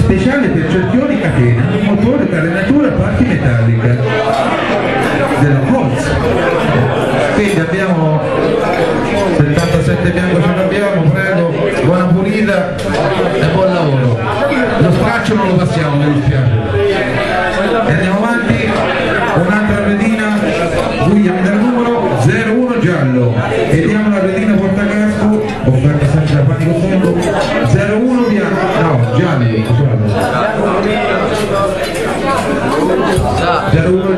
speciale per cerchioni catena, motore carenatura parti metallica della Volz. Quindi abbiamo 77 bianco, ce l'abbiamo, prego, buona pulita e buon lavoro. Lo straccio non lo passiamo, mi dispiace. E andiamo avanti, un'altra redina, Guglielmo del numero 01 giallo, e diamo la redina portacasco, offerta sempre da Panico Fondo, 01 bianco, no, giallo, 01